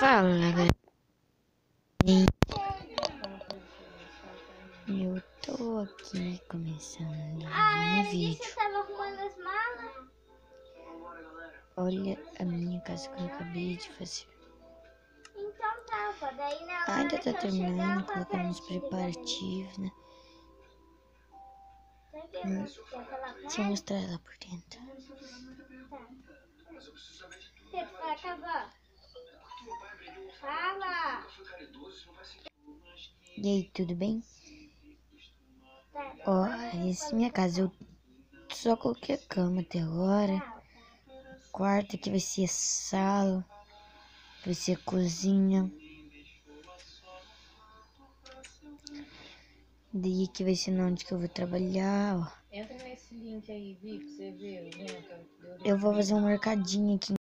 Fala, galera. Eu tô aqui começando um vídeo. Você tava arrumando as malas? Olha a minha casa que eu acabei de fazer. Então tava, daí na hora Ainda que tá eu terminando, chegava colocando uns pra te ligar de preparativos, né? novo. Quer falar com Deixa eu ela? mostrar ela por dentro. Tá. Você vai acabar. Fala! E aí, tudo bem? Tá. Ó, essa é minha casa. Eu só coloquei a cama até agora. Quarto aqui vai ser a sala. Vai ser a cozinha. Daí aqui vai ser onde que eu vou trabalhar, ó. Entra nesse link aí, Vi, pra você ver o vento. Eu vou fazer um mercadinho aqui